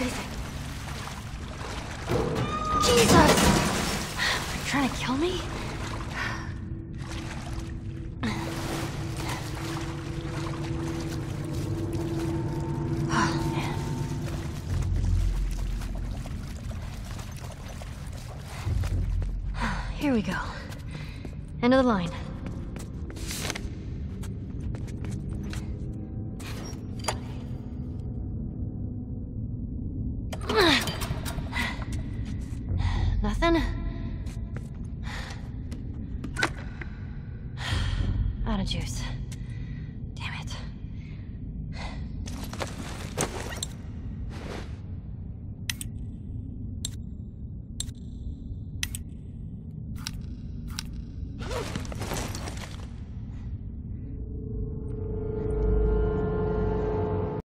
freezing. Jesus! Are you trying to kill me? Oh, man. Here we go. End of the line.